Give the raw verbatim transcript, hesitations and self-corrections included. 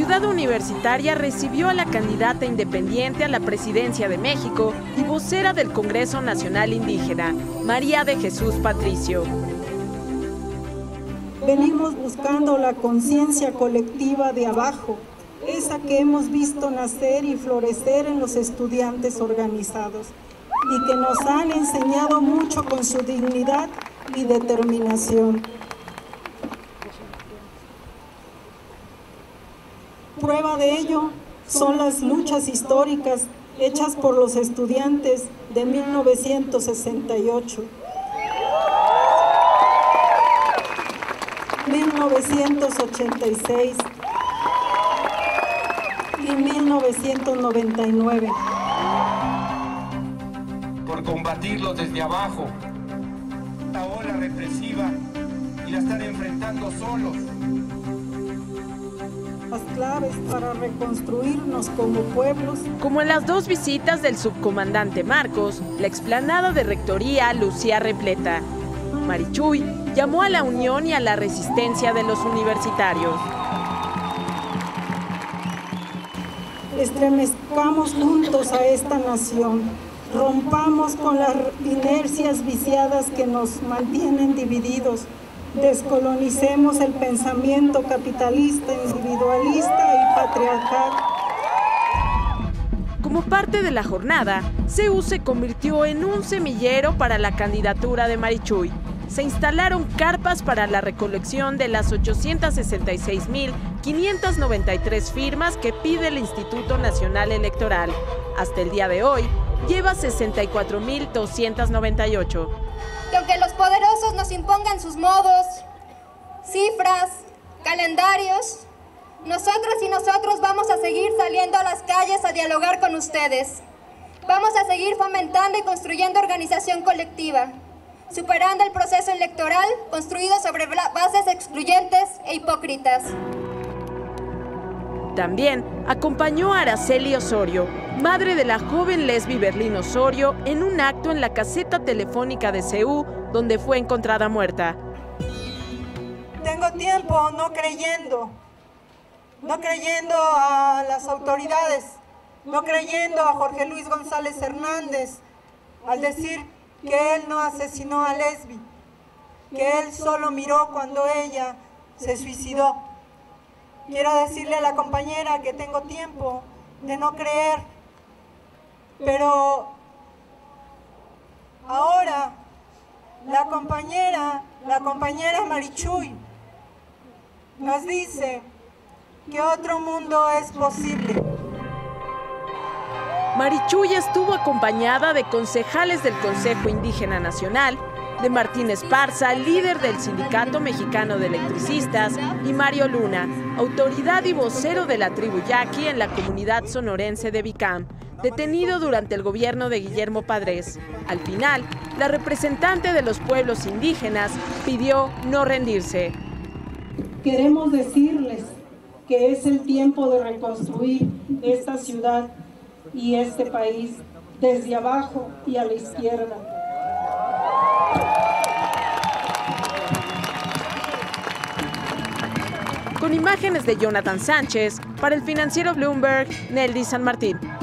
Ciudad Universitaria recibió a la candidata independiente a la presidencia de México y vocera del Congreso Nacional Indígena, María de Jesús Patricio. Venimos buscando la conciencia colectiva de abajo, esa que hemos visto nacer y florecer en los estudiantes organizados y que nos han enseñado mucho con su dignidad y determinación. Prueba de ello son las luchas históricas hechas por los estudiantes de mil novecientos sesenta y ocho, mil novecientos ochenta y seis y mil novecientos noventa y nueve. Por combatirlos desde abajo, esta ola represiva y la están enfrentando solos. Las claves para reconstruirnos como pueblos. Como en las dos visitas del subcomandante Marcos, la explanada de Rectoría lucía repleta. Marichuy llamó a la unión y a la resistencia de los universitarios. Estremezcamos juntos a esta nación, rompamos con las inercias viciadas que nos mantienen divididos, descolonicemos el pensamiento capitalista, individualista y patriarcal. Como parte de la jornada, C U se convirtió en un semillero para la candidatura de Marichuy. Se instalaron carpas para la recolección de las ochocientas sesenta y seis mil quinientas noventa y tres firmas que pide el Instituto Nacional Electoral. Hasta el día de hoy, lleva sesenta y cuatro mil doscientas noventa y ocho. Que aunque los poderosos nos impongan sus modos, cifras, calendarios, nosotros y nosotros vamos a seguir saliendo a las calles a dialogar con ustedes. Vamos a seguir fomentando y construyendo organización colectiva, superando el proceso electoral construido sobre bases excluyentes e hipócritas. También acompañó a Araceli Osorio, madre de la joven Lesbi Berlín Osorio, en un acto en la caseta telefónica de C U, donde fue encontrada muerta. Tengo tiempo no creyendo, no creyendo a las autoridades, no creyendo a Jorge Luis González Hernández, al decir que él no asesinó a Lesbi, que él solo miró cuando ella se suicidó. Quiero decirle a la compañera que tengo tiempo de no creer, pero ahora la compañera, la compañera Marichuy nos dice que otro mundo es posible. Marichuy estuvo acompañada de concejales del Consejo Indígena Nacional, de Martín Esparza, líder del Sindicato Mexicano de Electricistas, y Mario Luna, autoridad y vocero de la tribu Yaqui en la comunidad sonorense de Bicam, detenido durante el gobierno de Guillermo Padres. Al final, la representante de los pueblos indígenas pidió no rendirse. Queremos decirles que es el tiempo de reconstruir esta ciudad y este país desde abajo y a la izquierda. Con imágenes de Jonathan Sánchez, para el financiero Bloomberg, Nelly San Martín.